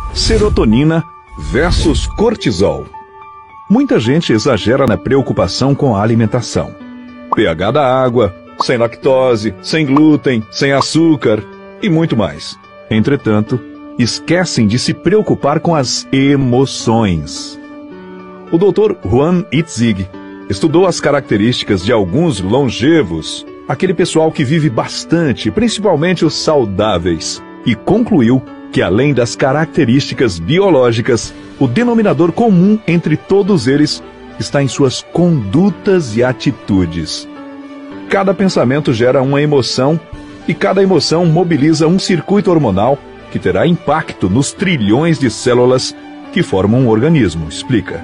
Serotonina versus cortisol. Muita gente exagera na preocupação com a alimentação. pH da água, sem lactose, sem glúten, sem açúcar e muito mais. Entretanto, esquecem de se preocupar com as emoções. O Dr. Juan Itzig estudou as características de alguns longevos, aquele pessoal que vive bastante, principalmente os saudáveis, e concluiu que, além das características biológicas, o denominador comum entre todos eles está em suas condutas e atitudes. Cada pensamento gera uma emoção e cada emoção mobiliza um circuito hormonal que terá impacto nos trilhões de células que formam um organismo, explica.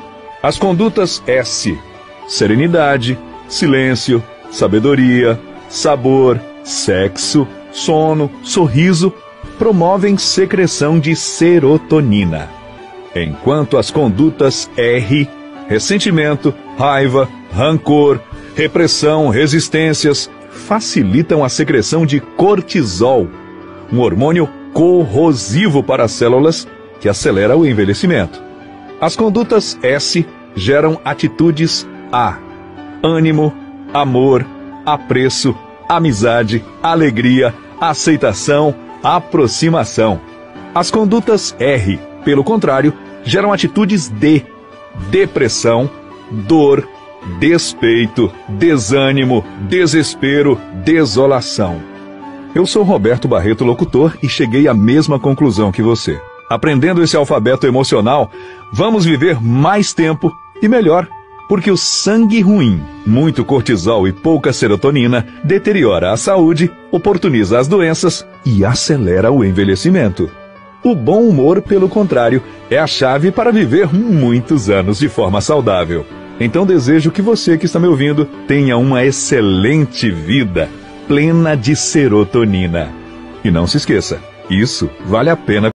As condutas S: serenidade, silêncio, sabedoria, sabor, sexo, sono, sorriso, promovem secreção de serotonina. Enquanto as condutas R: ressentimento, raiva, rancor, repressão, resistências, facilitam a secreção de cortisol, um hormônio corrosivo para as células que acelera o envelhecimento. As condutas S geram atitudes A: ânimo, amor, apreço, amizade, alegria, aceitação, aproximação. As condutas R, pelo contrário, geram atitudes D: depressão, dor, despeito, desânimo, desespero, desolação. Eu sou Roberto Barreto, locutor, e cheguei à mesma conclusão que você. Aprendendo esse alfabeto emocional, vamos viver mais tempo e melhor, porque o sangue ruim, muito cortisol e pouca serotonina, deteriora a saúde, oportuniza as doenças e acelera o envelhecimento. O bom humor, pelo contrário, é a chave para viver muitos anos de forma saudável. Então desejo que você que está me ouvindo tenha uma excelente vida, plena de serotonina. E não se esqueça, isso vale a pena